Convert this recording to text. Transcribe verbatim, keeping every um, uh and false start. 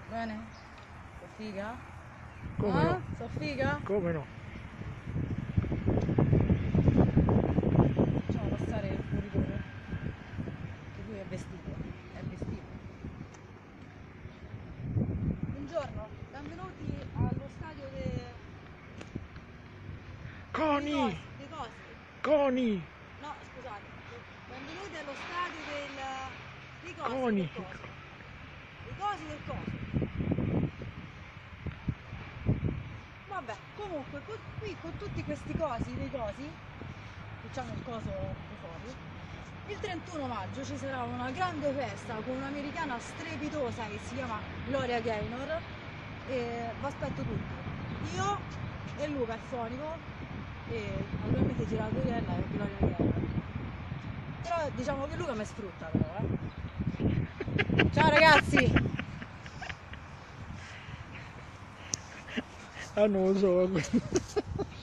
Bene? So figa? Come ah? no? So figa? Come no? Facciamo passare il corridore. Che lui è vestito. È vestito. Buongiorno, benvenuti allo stadio dei... Coni! Dei cosi. Coni! No, scusate. Benvenuti allo stadio del... dei cosi. Coni! Del coso. Dei cosi del coso. Vabbè, comunque qui con tutti questi cosi, dei cosi, facciamo il coso di fuori. Il trentuno maggio ci sarà una grande festa con un'americana strepitosa che si chiama Gloria Gaynor e vi aspetto tutti. Io e Luca il fonico e naturalmente Giratoriella e Gloria Gaynor. Però diciamo che Luca mi sfrutta però, eh. Ciao ragazzi! Ah, non lo so.